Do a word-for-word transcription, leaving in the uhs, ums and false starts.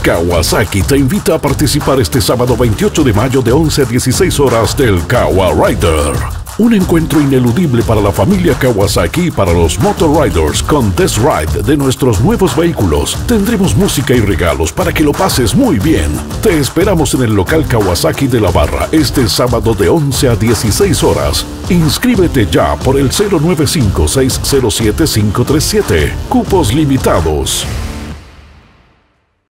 Kawasaki te invita a participar este sábado veintiocho de mayo de once a dieciséis horas del Kawa Rider. Un encuentro ineludible para la familia Kawasaki y para los Motor Riders con test ride de nuestros nuevos vehículos. Tendremos música y regalos para que lo pases muy bien. Te esperamos en el local Kawasaki de La Barra este sábado de once a dieciséis horas. Inscríbete ya por el cero nueve cinco, seis cero siete, cinco tres siete. Cupos limitados.